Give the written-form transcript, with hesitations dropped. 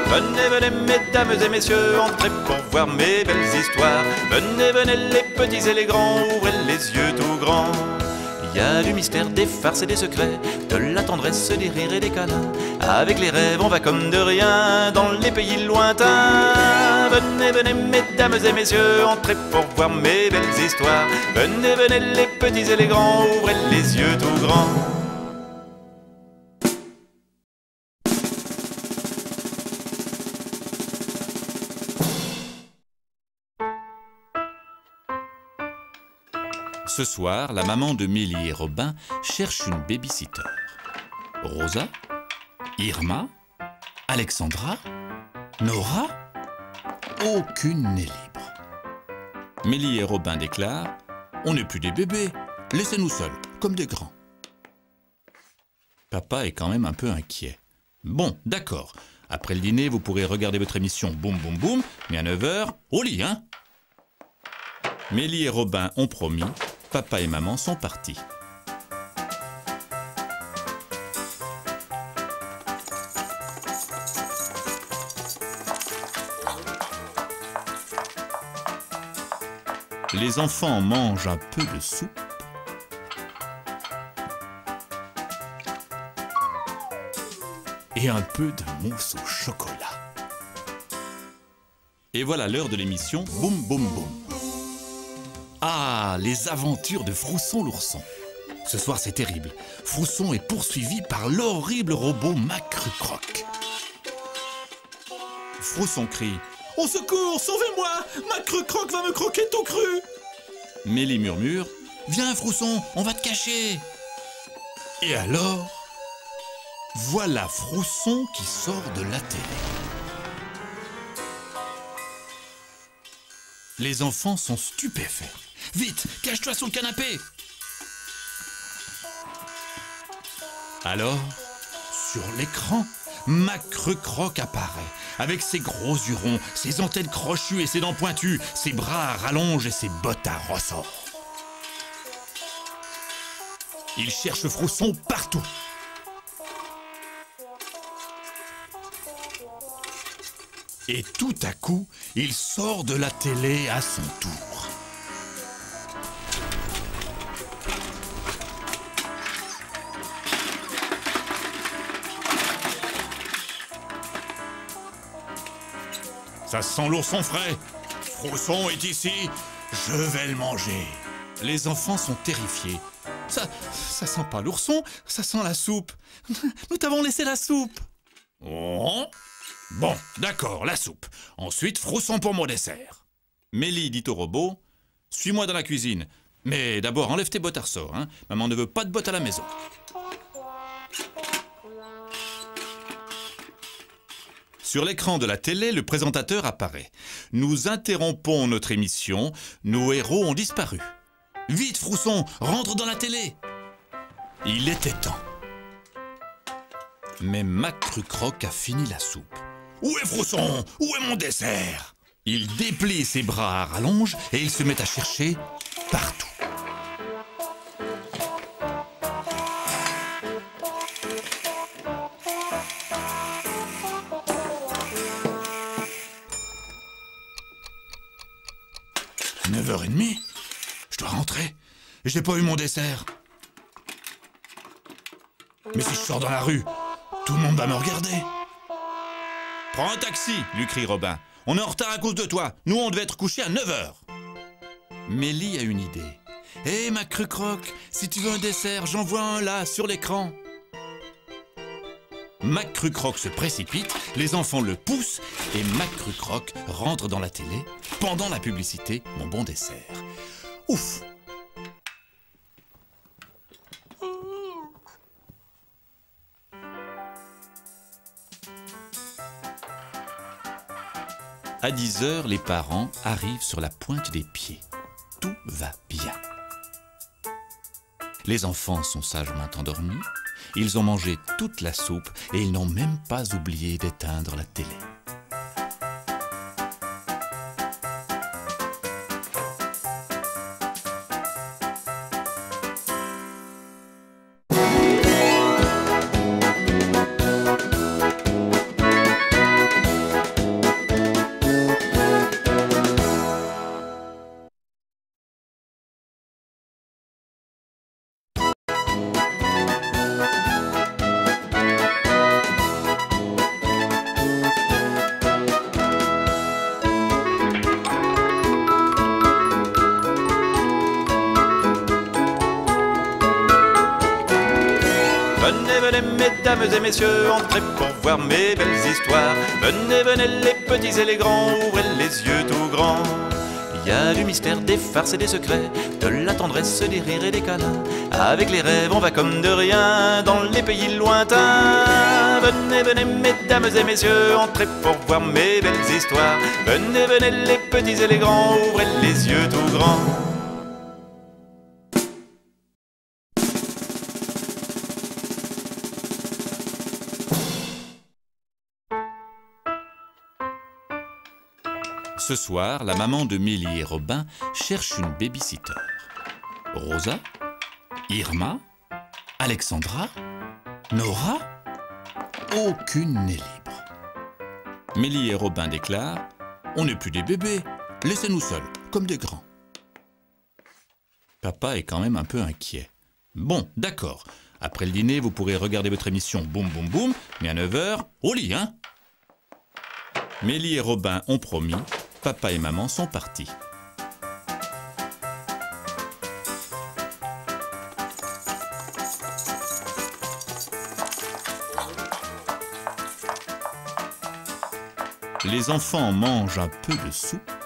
Venez, venez, mesdames et messieurs, entrez pour voir mes belles histoires. Venez, venez, les petits et les grands, ouvrez les yeux tout grands. Il y a du mystère, des farces et des secrets, de la tendresse, des rires et des câlins. Avec les rêves, on va comme de rien dans les pays lointains. Venez, venez, mesdames et messieurs, entrez pour voir mes belles histoires. Venez, venez, les petits et les grands, ouvrez les yeux tout grands. Ce soir, la maman de Mélie et Robin cherche une babysitter. Rosa, Irma, Alexandra, Nora, aucune n'est libre. Mélie et Robin déclarent « On n'est plus des bébés, laissez-nous seuls, comme des grands. » Papa est quand même un peu inquiet. « Bon, d'accord, après le dîner, vous pourrez regarder votre émission Boum Boum Boum, mais à 9 h, au lit, hein ?» Mélie et Robin ont promis. Papa et maman sont partis. Les enfants mangent un peu de soupe. Et un peu de mousse au chocolat. Et voilà l'heure de l'émission Boum Boum Boum. Ah, les aventures de Frousson l'ourson. Ce soir, c'est terrible. Frousson est poursuivi par l'horrible robot Macrucroc. Frousson crie « Au secours, sauvez-moi! Macrucroc va me croquer tout cru !» Mélie murmure « Viens, Frousson, on va te cacher !» Et alors, voilà Frousson qui sort de la télé. Les enfants sont stupéfaits. « Vite, cache-toi sous le canapé !» Alors, sur l'écran, Macrucroc apparaît, avec ses gros yeux ronds, ses antennes crochues et ses dents pointues, ses bras à rallonge et ses bottes à ressort. Il cherche Frousson partout. Et tout à coup, il sort de la télé à son tour. Ça sent l'ourson frais. Frousson est ici, je vais le manger. Les enfants sont terrifiés. Ça sent pas l'ourson, ça sent la soupe. Nous t'avons laissé la soupe. Oh. Bon, d'accord, la soupe. Ensuite, Frousson pour mon dessert. Mélie dit au robot, « Suis-moi dans la cuisine. Mais d'abord, enlève tes bottes à ressort, hein. Maman ne veut pas de bottes à la maison. » Sur l'écran de la télé, le présentateur apparaît. « Nous interrompons notre émission. Nos héros ont disparu. Vite, Frousson, rentre dans la télé !» Il était temps. Mais Macrucroc a fini la soupe. « Où est Frousson? Où est mon dessert ?» Il déplie ses bras à rallonge et il se met à chercher partout. « 9h30 ? Je dois rentrer. J'ai pas eu mon dessert. Mais si je sors dans la rue, tout le monde va me regarder. » « Prends un taxi, lui crie Robin. On est en retard à cause de toi. Nous, on devait être couchés à 9 h. Mélie a une idée. Hé, Macrucroc, si tu veux un dessert, j'en vois un là, sur l'écran. Macrucroc se précipite, les enfants le poussent et Macrucroc rentre dans la télé pendant la publicité Mon bon dessert. Ouf! À 10 h, les parents arrivent sur la pointe des pieds. Tout va bien. Les enfants sont sagement endormis. Ils ont mangé toute la soupe et ils n'ont même pas oublié d'éteindre la télé. mesdames et messieurs, entrez pour voir mes belles histoires. Venez, venez les petits et les grands, ouvrez les yeux tout grands. Il y a du mystère, des farces et des secrets, de la tendresse, des rires et des câlins. Avec les rêves, on va comme de rien dans les pays lointains. Venez, venez, mesdames et messieurs, entrez pour voir mes belles histoires. Venez, venez, les petits et les grands, ouvrez les yeux tout grands. Ce soir, la maman de Mélie et Robin cherche une babysitter. Rosa, Irma, Alexandra, Nora, aucune n'est libre. Mélie et Robin déclarent « On n'est plus des bébés, laissez-nous seuls, comme des grands. » Papa est quand même un peu inquiet. « Bon, d'accord, après le dîner, vous pourrez regarder votre émission Boum Boum Boum, mais à 9 h, au lit, hein ?» Mélie et Robin ont promis. Papa et maman sont partis. Les enfants mangent un peu de soupe